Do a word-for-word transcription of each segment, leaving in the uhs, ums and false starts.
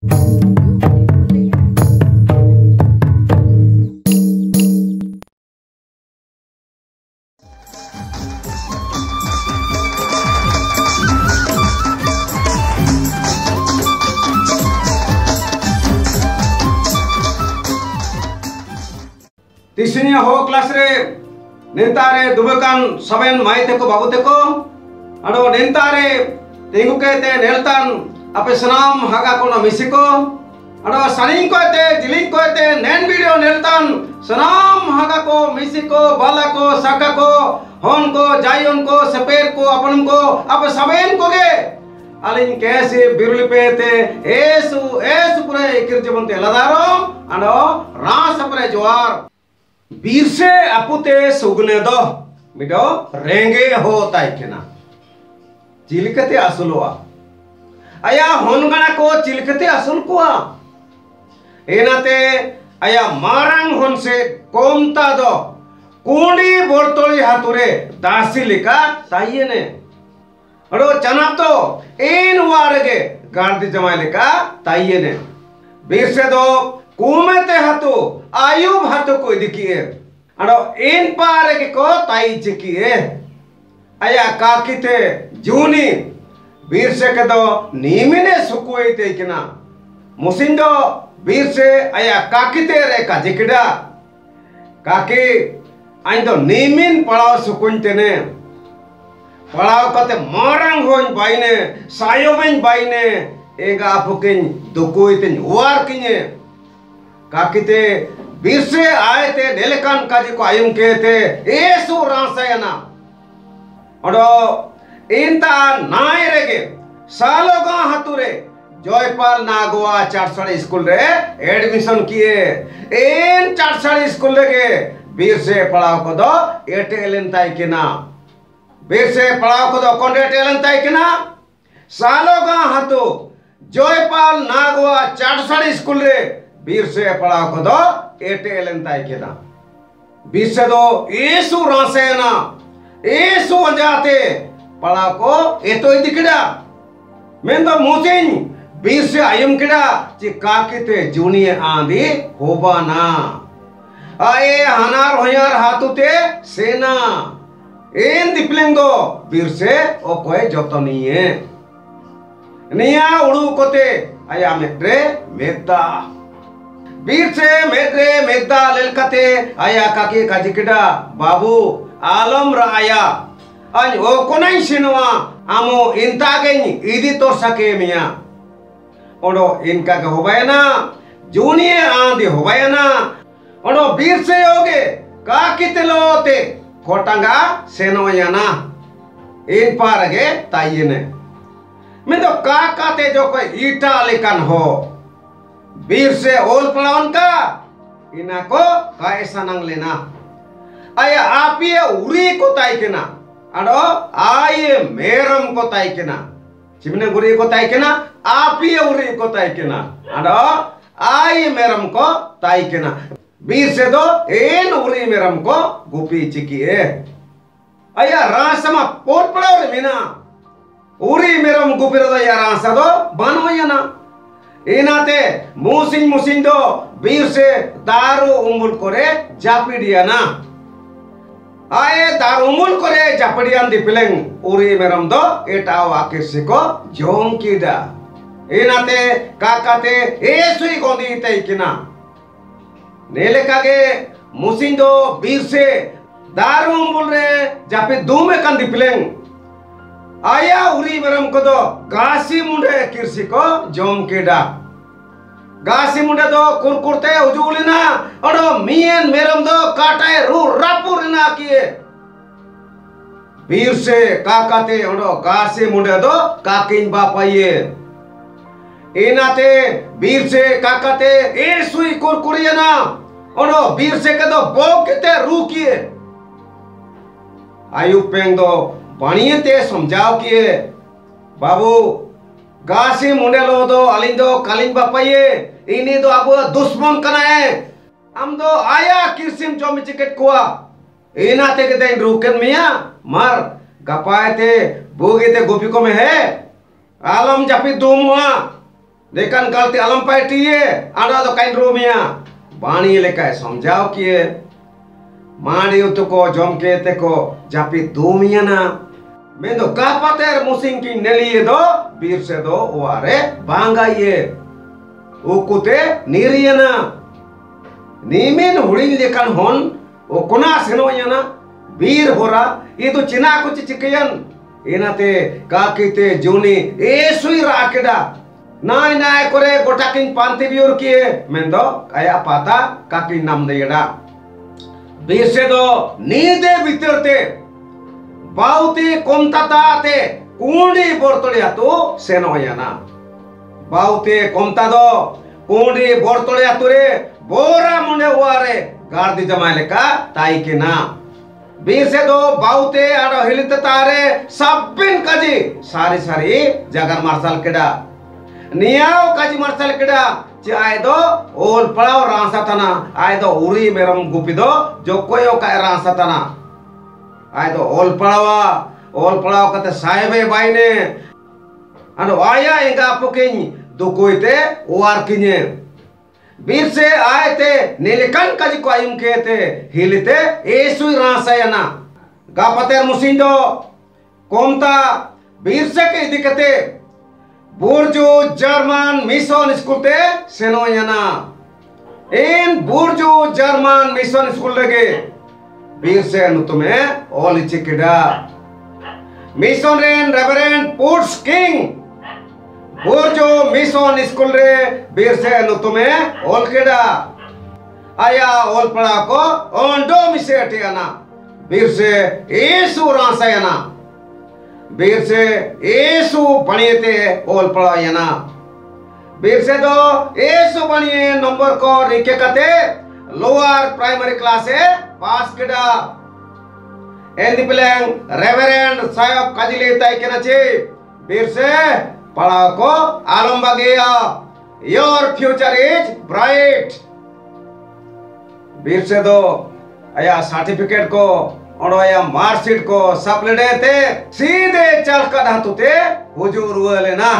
तीसरी हो क्लास रे नेतारे दुबकान सबेन माई तेको बाबू तेको अडो नेतारे तेंगु केते नेलतान अपे सनाम हागा को मिसिको अडो सनिंग कोते जिलिंग कोते नेन वीडियो नेलतान सनाम हागा को मिसिको बाला को साका को होन को जायन को सपेर को अपन को अब सबेन को गे अलिन कैसे बिरुली पेते एसु एसु पुरे किरजबंते लदारो अडो रास पुरे जोर बीर से अपुते सुगने दो मिडो रेंगे हो ताइकेना चिलकते असुलवा आया होनगना को चिलकते असुल कुआ एनाते आया मारंग होन से कोमता दो कुंडी बोरतोली हातुरे दासी लिका ताइयेने अडो चना तो एन वारगे गार्दी जमाई लिका ताइयेने बीर से दो कुमेते हातु आयुब हातु को दिकिए अडो इन पारे के को ताई चिकिए आया काकिते जूनी बीर से के दो नीमिने सुकुए ते किना मुसिंदो बीर से आया काकिते रे का जिकड़ा काकी आइन दो नीमिन पड़ाव सुकुनते ने पड़ाव कते मारंग होन बाइने सायोबेन बाइने एगा आपुकिन दुकुइतिन वार किने काकिते बीर से आए थे नेलकान काजी को आयुम के थे एसु रासयना अडो इंता नाय रेगे सालोगा हतुरे जयपाल नागवा चारसड़ी स्कूल रे एडमिशन किए इन चारसड़ी स्कूल रे बीर से पढ़ाओ को दो एटे एलेंताई किना बीर से पढ़ाओ को दो कौन एटे एलेंताई किना सालोगा हतु जयपाल नागवा चारसड़ी स्कूल रे बीर से पढ़ा को दो एटे एलेंताई केना बीर से दो एसु रासेना एसु अंजाते पढ़ा को एतो दिकड़ा मैं तो मुसिन बीर से आयुम किड़ा ची काकिते जूनिए आंधी होबाना आए हनार होयार हातुते सेना एन दिपलेंगो बीर से ओ कोई जतनीए निया उड़ू कोते आया मेट्रे मेता बीर से मेरे मेदा लेलकते आया काकी काजिकिडा बाबू आलम राया अन ओ कोनाई सिनवा आमो इंतागेन इदी तो सके मिया ओडो इनका के होबायना जूनिए आंधी होबायना ओडो बीर से होगे काकितलोते कोटांगा सेनोयाना इन पारगे ताइने मैं तो काकाते जो कोई ईटा लेकन हो बीर से ओल पलावन का इना को कायसा नंग लेना आया आप ये उरी को ताई के ना अडो आये मेरम को ताई के ना चिमने गुरी को ताई के ना आप ये उरी को ताई के ना अडो आये मेरम को ताई के ना बीर से दो एन उरी मेरम को गुपी चिकिए आया रासमा पोट पड़ा रे मीना उरी मेरम गुपी रो या रासा दो बानो या ना इनाते मुसिन मुसिन दो बीर से दारू उमुल करे जापिडिया ना आए दारू उमुल करे जापिडियान दिपलेंग उरी मेरम दो एटाव आकिसी को जों कीदा इनाते काकाते एसुई गोंदी ते किना नेले कागे मुसिन दो बीर से दारू उमुल रे जापि दूमे कान दिपलेंग आया उरी मेरम को दो गासी मुंडे किरसी को जोम केडा गासी मुंडे दो कुरकुरते उजुलिना अडो मियन मेरम दो काटाए रू रापुरना किए बीर से काकाते अडो गासी मुंडे दो काकिन बापाये इनाते बीर से काकाते ए सुई कुरकुरियना अडो बीर से के दो बोकते रू किए आयु पेंग दो बाणिये ते समझाओ किए बाबू गासी मुंडे लो दो अलिन दो कालिन बापाये इनी दो अब दुश्मन कना है हम दो आया किरसिम जो मिचिकेट कुआ इना ते के देन रुकन मिया मार गपाए ते बोगे ते गोपी को में है आलम जापी दुमुआ देkan गलती अलम पाइटिए आड़ा दो काइन रोमिया बाणी लेका समझाओ किए माड़ी उतो को जम के ते को जापी दोमिया ना मैं तो कापातेर मुसिंग की नेलिए दो बीर से दो वारे बांगा ये उकुते निरिया ना नीमेन हुड़िन लेkan हन ओ कोना सेनो याना बीर होरा ये तो चिना कुछ चिकयन इनाते काकीते जोनी एसुई राकेडा नाय नाय करे गोटाकिन पांति बियोर किए मैं तो आया पाता काकी नाम देयडा बीर से दो नीदे बितरते बाउती कोमताताते कुंडी बोरतोड़िया तो सेनो याना बाउते कोमता दो कुंडी बोरतोड़िया तुरे बोरा मुंडे हुआरे गार्दी जमाले का ताई के ना बीर से दो बाउते आड़ो हिलित तारे सब्बिन काजी सारी सारी जगन मार्शल केडा नियाव काजी मार्शल केडा चे आए दो ओल पड़ाव रांसा तना आए दो उरी मेरम गुपी दो जो कोई ओ का रांसा तना आए दो ओल पड़ावा ओल पड़ाव कते साहेबे बाइने अनो आया इंगा पुकिन दुकोइते ओआर किने बीर से आए थे नीलकंठ काजी को आयुम के थे हिलते एसुई रांसायना गापतेर मुसिंदो कोमता बीर से के दिकते बुर्जू जर्मन मिशन स्कूल ते सेनोयना इन बुर्जू जर्मन मिशन स्कूल लगे बीर से अनुतमे ओली चिकिडा मिशन रेन रेवरेंड पुट्स किंग बुर्जो मिशन स्कूल रे बीर से अनुतमे ओल केडा आया ओल पड़ा को ओंडो मिसे अटियाना बीर से एसु रांसायना बीर से एसु बनिएते ओल पड़ा याना बीर से दो एसु बनिए नंबर को रिके कते लोअर प्राइमरी क्लास है पास केडा एंडी प्लेंग रेवरेंड साहब काजिले ताई केना चे बीर से पढ़ा को आलम बगेया योर फ्यूचर इज ब्राइट बीर से दो आया सर्टिफिकेट को और आया मार्कशीट को सप्लेडे थे सीधे चल कर हाथों थे हुजूर वाले ना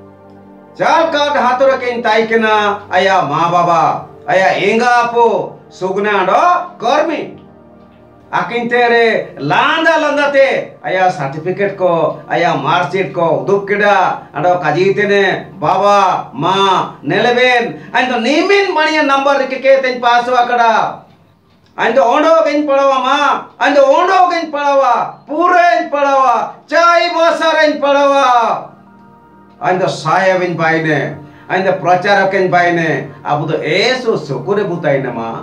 चल कर हाथों रखे इंताई के ना आया माँ बाबा आया इंगा अपो सुगना डो कर्मी आकिन तेरे लांदा लांदा ते आया सर्टिफिकेट को आया मार्कशीट को उदुप केडा अडो काजीते ने बाबा माँ नेलेबेन अंदो नीमिन मणिया नंबर रिके तेन पास वाकड़ा अंदो ओंडो गेन पड़ावा माँ अंदो ओंडो गेन पड़ावा पूरे पड़ावा चाय बसरें पड़ावा अंदो सायबिन बाइने अंदो प्रचारकें बाइने अब तो ऐसो सुकुरे बुताई न माँ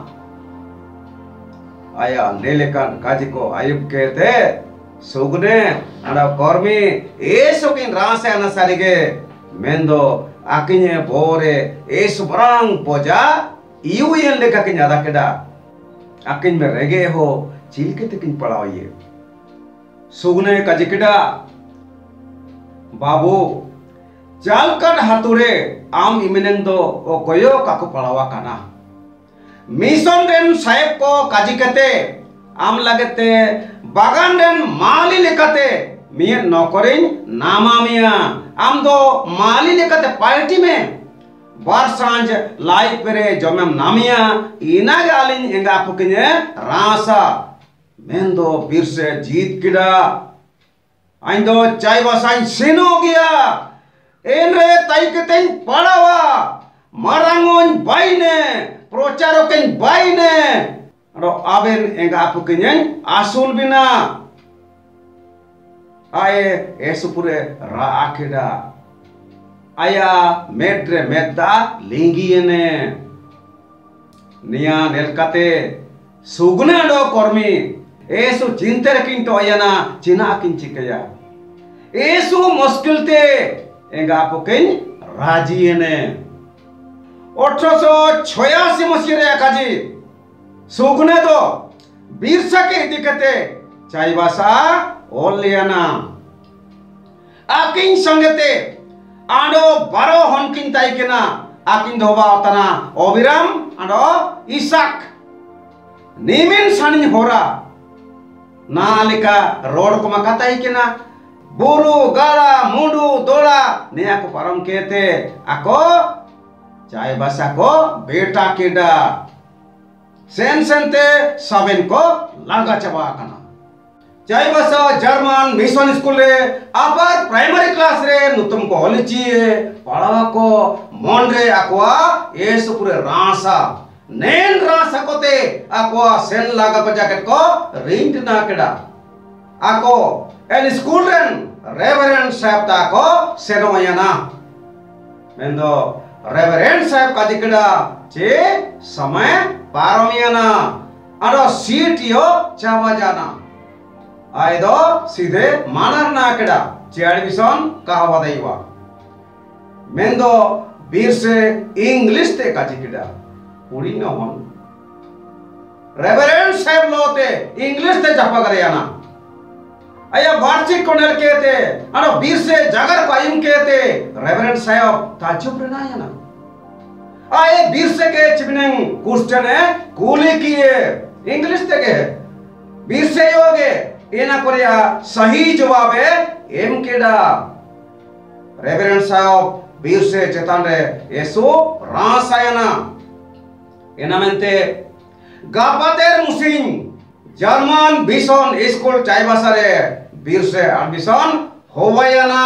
आया नीलकंठ काजी को आयुब कहते सुगने अड़ा कर्मी ऐसो किन रांसे अनसारिगे मेंदो आकिने बोरे ऐसो बरांग पोजा यूयन लेका किन यादा केडा आकिन में रेगे हो चिलके ते किन पड़ाओ ये सुगने काजी केडा बाबू चालकट हातुरे आम इमिनें दो ओ कोयो काको पड़ावा काना मिशन रेन साहेब को काजी कते आम लगते बागान रेन माली लेकते मिया नौकरिन नामा मिया आम दो माली लेकते पार्टी में बार सांझ लाई पेरे जमेम नामिया इना गालिन इंगा पुकिने रासा मैं दो बीर से जीत किड़ा आइन दो चाय बसाइन सिनो गया इन रे ताई कतें पड़ावा मरांगोन बाइने प्रचारो केन बाइने अरो आबेन एंगा आपु केन आसुल बिना आए एसुपुरे रा आकेडा आया मेड्रे मेदा लिंगियने निया नेलकाते सुगुना डो कर्मी एसु चिंते रकिन तो आयना चिना किन चिकया एसु मुश्किल ते एंगा आपु केन राजीयने अठारह सौ छियासी मसीह काजी सुगने तो बीरसा के दिक्कते चाइबासा ओलियाना आकिन संगते आडो बारो हनकिन ताइकेना आकिन धोबा तना अबिराम आडो इसाक निमिन सानिन होरा नालिका रोड को मकाताइकेना buru gala mundu dola ne aku param kete ako cai basa ko beta keda sen sente saben ko laga chaba kana cai basa German mission school re apar primary class re nutum ko holichi pala ko mon re akwa yesu pure rasa nen rasa kote akwa sen laga pa jacket ko rint na keda ako en school ren Reverend Sahib tako senomayana mendo Reverend Sahib kadikeda che samay paramiyana ado seat yo chava jana aido sidhe manar na keda che admission kahwa daiwa mendo bir se English te kadikeda puri na hon Reverend Sahib lote English te chapa kareyana आया वार्षिक कोनेल कहते अनो बीर से जागर पाइम कहते reverend साहब ताजुब रहना ना आये बीर से के चिपनें क्वेश्चन है कूली किए इंग्लिश ते के बीर से योगे ये ना कोरिया सही जवाब है एम केडा रेवरेंड साहब बीर से चेतान रे येसु रासायना ये ना मेंते गापातेर मुसिंग जर्मन बिसन स्कूल चाइबासारे बीर से एडमिशन होवयना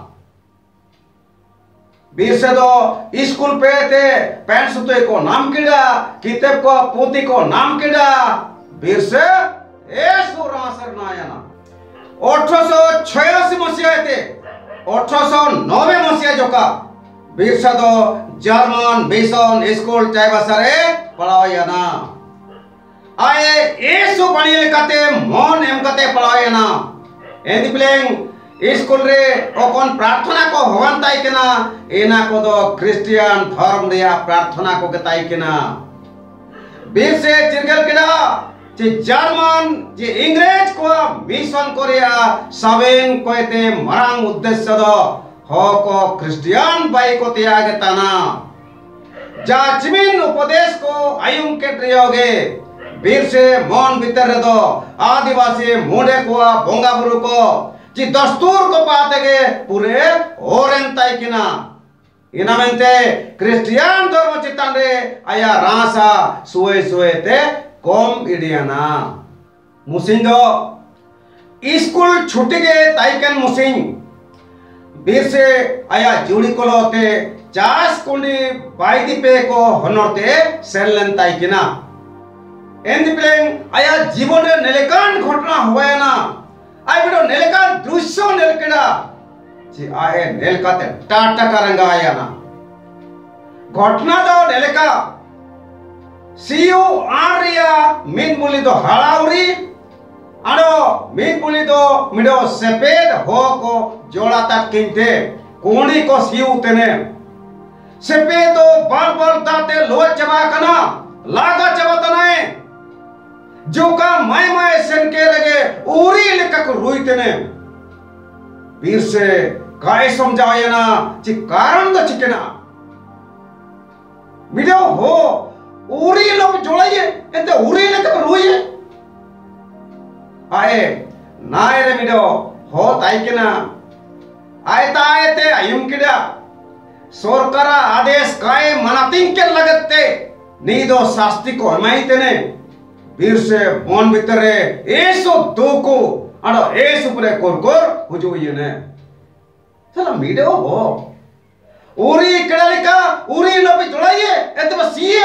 बीर से तो स्कूल पे थे पैंट सुते को नाम किड़ा किताब को पोती को नाम किड़ा बीर से ऐसो रासर नायना अठारह सौ छियासी मसीहा थे अठारह सौ नब्बे मसीहा जोका बीर से तो जर्मन बिसन स्कूल चाइबासारे पढ़ावयना आये ऐसो पढ़ी लिखाते मन एम कते पढ़ावयना एंड प्लेइंग स्कूल रे ओकन प्रार्थना को होवन ताई केना एना को दो क्रिश्चियन धर्म दिया प्रार्थना को गताई केना बीर से चिरगल केना जे जर्मन जे इंग्रेज को मिशन कोरिया सवेन कोते मरांग उद्देश्य दो हो को क्रिश्चियन बाई को त्याग ताना जाचमिन उपदेश को आयुम के प्रयोगे बीर से मन भीतर दो आदिवासी मुंडे को बोंगा बुरु को जी दस्तूर को पाते के पूरे ओरेन ताई किना इना मेंते क्रिश्चियन धर्म चितान रे आया रासा सुए सुए ते कम इडियाना मुसिंग दो स्कूल छुट्टी के ताइकन मुसिंग बीर से आया जुड़ी को लोते चास कुंडी बाइदी पे को हनोते सेलन ताई किना एंड प्लेइंग आया जीवन रे नेलेकान घटना हुआ ना आई बिडो नेलेकान दृश्य नेलकेडा जी आए नेलकाते टाटा करंगा आया ना घटना दो नेलेका सीयू आरिया मिन मुली दो हलाउरी आडो मिन मुली दो मिडो सेपेड हो को जोड़ा तक किंते कोणी को सीयू तेने सेपे तो बाल बाल दाते लो चबा कना लागा चबा तनाए जो का माय माय सन के लगे उरी लेका को रुईते ने बीर से काय समझावे ना ची कारण द चिकेना वीडियो हो उरी लोग जोड़ाइए एते उरी लेका को रुईए आए नाय रे वीडियो हो ताई केना आए ताए ते आयुम किडा सरकारा आदेश काय मनातिंग के लगते नी दो शास्ति को हमाइते ने बीर से मन भीतरे ऐसो दोको आडो ऐसो पुरे कोर कोर हुजो ये ने चला मीडियो हो उरी कड़ालिका उरी लोपी जोड़ाइए एते बस ये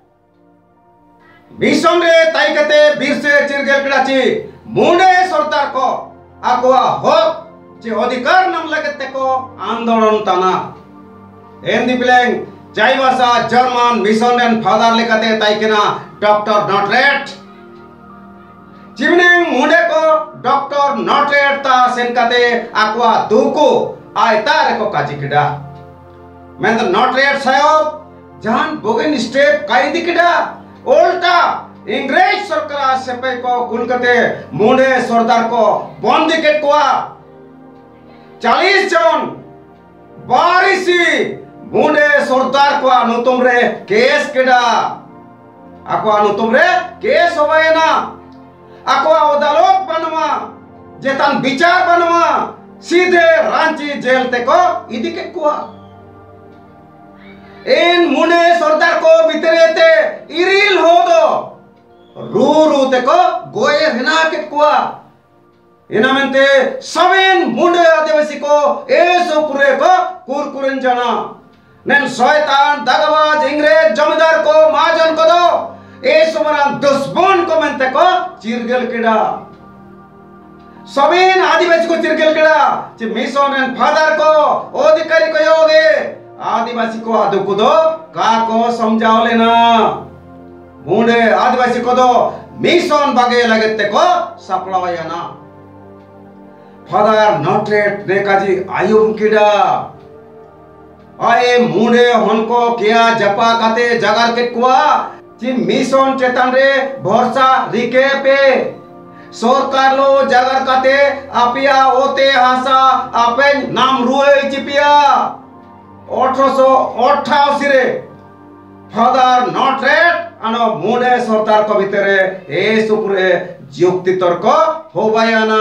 मिशन रे ताई कते बीर से चिरगेल कड़ाची मुंडे सरदार को आकोआ हक जे अधिकार नम लगते को आंदोलन ताना एंडी प्लेइंग Chaibasa German mission and father लेकते ताई केना डॉक्टर नॉटरेट चिमनेंग मुंडे को डॉक्टर नॉटरेट ता सेनकाते आकुआ दुको आयता रे को काजी किडा मैं तो नॉटरेट साहब जान बोगन स्टेप काई दिकिडा उल्टा इंग्रेज सरकार सेपे को कुलकते मुंडे सरदार को बंदी के कोआ चालीस जन बारिशी मुंडे सरदार को अनुतुम रे केस किडा आको अनुतुम रे केस होबायना आको अदालत बनवा जेतान विचार बनवा सीधे रांची जेल ते को इदी के कुआ इन मुंडे सरदार को भीतरे ते इरिल हो दो रू रू ते को गोये हिना के कुआ इना मेंते सवेन मुंडे आदिवासी को ऐसो पूरे को कुरकुरन जाना नेन शैतान दगाबाज इंग्रेज जमींदार को महाजन को दो ऐसो मरा दुश्मन को मेंते को चिरगल किड़ा सवेन आदिवासी को चिरगल किड़ा ची मिशन एंड फादर को अधिकारी को योगे आदिवासी को आदु को दो का को समझाओ लेना मुंडे आदिवासी को दो मिशन बागे लगते को सपड़ा या ना फादर नॉटरेट ने काजी आयुम किड़ा आए मुंडे हनको किया जपा काते जगार के कुआ ची मिशन चेतन रे भरोसा रिके पे सरकार लो जगार काते आपिया ओते हासा आपेन नाम रुए चिपिया अठारह सौ अठासी रे फादर नॉटरेट आनो मुंडे सरकार को भीतरे ए सुपुरे युक्ति तर्क होबायाना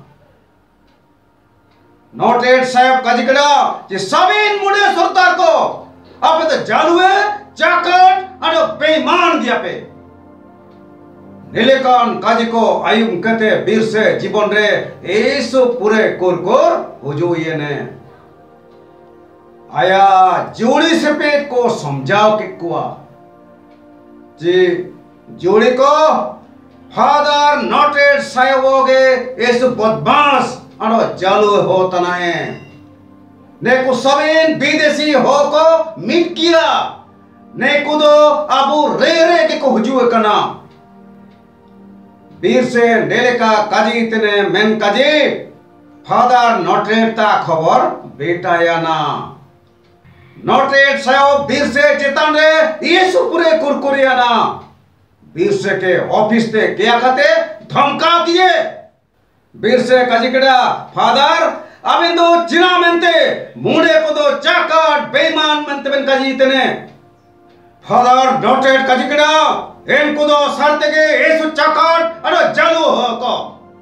नॉटरेट साहब काजिकड़ा जे सबिन मुंडे सरकार को आपे तो जालुए चाकट आनो बेईमान दिया पे नीलेकान काजी को आयुम कहते बीर से जीवन रे ए सुपुरे कुरकुर हुजुए ने आया जोड़ी से पेट को समझाओ के कुआ जी जोड़ी को फादर नॉटेड सायोगे ऐसु बदमाश अनो जालू हो तनाए ने को सवेन विदेशी हो को मिट किया ने को दो अबू रे रे के को हुजुए कना बीर से नेले का काजी इतने मेन काजी फादर नॉटेड ता खबर बेटा या ना नॉटरेट साहब बीर से चेतन रे ये सुपुरे कुरकुरिया ना बीर से के ऑफिस ते क्या खाते धमका दिए बीर से काजिकड़ा फादर अबिंदु चिना मेंते मुंडे को दो चाकट बेईमान मेंते बन काजी इतने फादर नॉटरेट काजिकड़ा इन को दो सरते के ऐसु चाकट अरे जालू हो को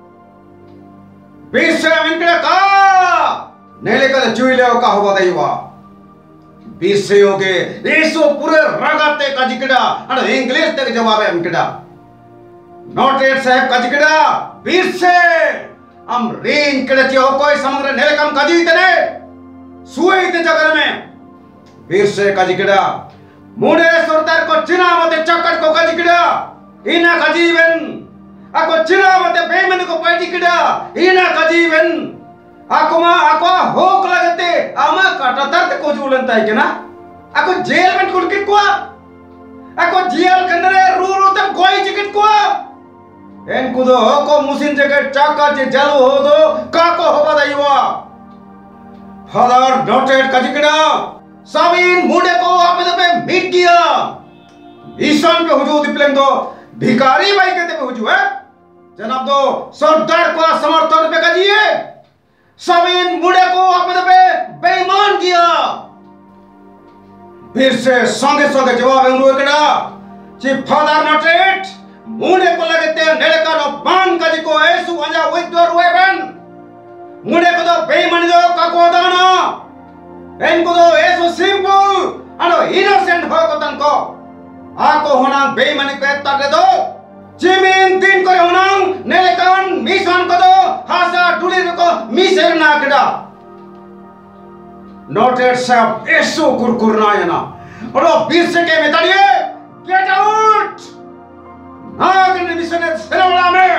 बीर से इनकड़ा का नेले का चुईले का होगा दैवा बीसे होगे ऐसो पूरे रगाते का जिकड़ा अरे इंग्लिश तक जवाब है इनकड़ा नॉटरेट साहब का जिकड़ा बीसे हम रेंज कड़े चियो कोई समग्र नेलकम काजी तने सुए इते जगह में बीसे का जिकड़ा मुंडे सरदार को चिना मते चक्कर को का जिकड़ा इना का जीवन ako चिना मते बेमन को पार्टी किड़ा इना का जीवन aku mah aku hok lagate ama kata tar ko julan tai kena aku jail men kulkit ko aku jail kandare ruru tam koi jikit ko en kudo hoko musin jagat chaka je jalu hodo ka ko hoba daiwa father noted kajikna sabin मुंडे को आपे पे मिट गया ईशान पे हुजूर दिपलें तो भिखारी भाई कहते पे हुजूर है जनाब तो सरदार को समर्थन पे कजिए सबिन मुंडे को अपने पे बेईमान किया फिर से संगे संगे जवाब उन्होंने कहा कि फादर नॉटरेट मुंडे को लगते नेले का नो बान का जी को ऐसु अंजा विद्वार हुए बन मुंडे को तो बेईमान जो का को दाना इनको तो ऐसु सिंपल अनो इनोसेंट हो को तन को आको होना बेईमानी को तक दो जिमिन दिन को होना नेले कान मिशन को दो हासा टुली को मिसेर ना कड़ा नॉटेड साहब ऐसो कुरकुरना है ना और वो बीर से के मेतालिए गेट आउट नागन मिशन है सेलोला में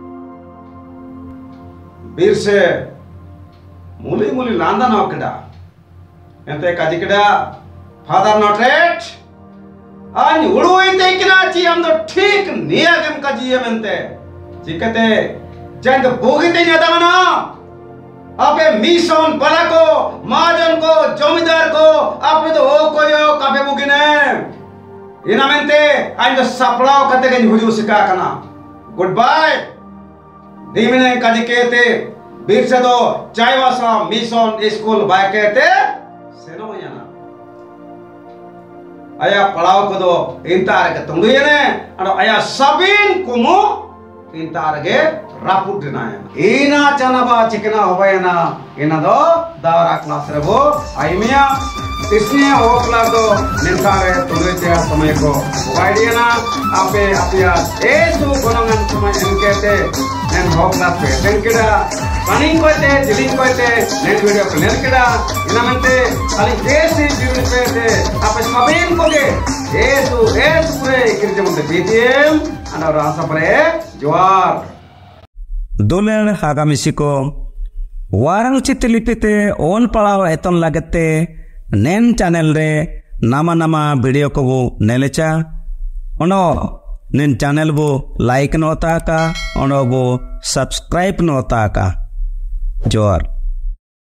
बीर से मुली मुली लांदा ना कड़ा एंते काजी कड़ा फादर नॉटेड आन उड़ोई ते किना ची हम तो ठीक नियागम काजी है मेंते चिकते जंग भोगिते नहीं आता ना आपे मिशन बला को महाजन को जमींदार को आपे तो ओ कोयो काफे बुगिने इना मेंते आइन तो सपड़ाओ कते के हुजू सिका कना गुड बाय दीमिने काजी कहते बीर से तो चायवासा मिशन स्कूल बाय कहते सेनो याना आया पढ़ाओ को दो इंतार के तुंगुये ने अरो आया सबिन कुमो इंतारगे रापुट ना इना चनबा चिकना होबेना इना दो दावरा क्लास रे वो आइमिया इसने हो क्लास दो निंतारे तुले ते समय को वाइडियना आपे अपिया एसु गुणंगन समय इनकेते नेन हो क्लास पे नेनकेडा रनिंग कोते डिलिंग कोते नेन वीडियो को नेनकेडा इनामंते खाली एसी वीडियो पे ते आपे सबेन कोगे एसु एसु पूरे किरजे मुंते बीटीएम अना रासा परे जोर दोलेन हागा मिसिको वारंग चितलिपिते ओन पड़ाव एतन लगते नेन चैनल रे नामा नामा वीडियो को वो नेलेचा ओनो नेन चैनल वो लाइक नोता का ओनो वो सब्सक्राइब नोता का जोर।